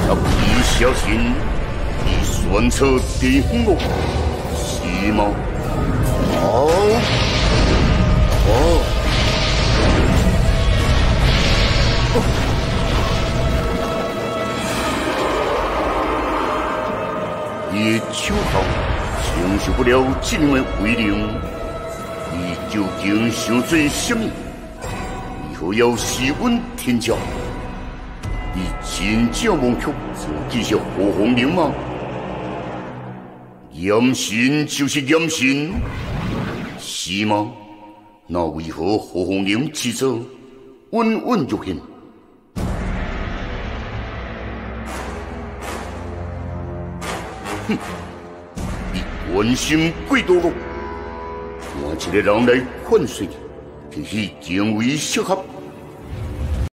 要一小心，你选错地方了，是吗？你的手铐承受不了这样的威力，你究竟想做什么？以后要是稳天骄，你真正妄想自己是火凤翎吗？严神就是严神，是吗？那为何火凤翎之者稳稳如现？哼！你关心几多了？换一个人来劝说你，这是极为适合。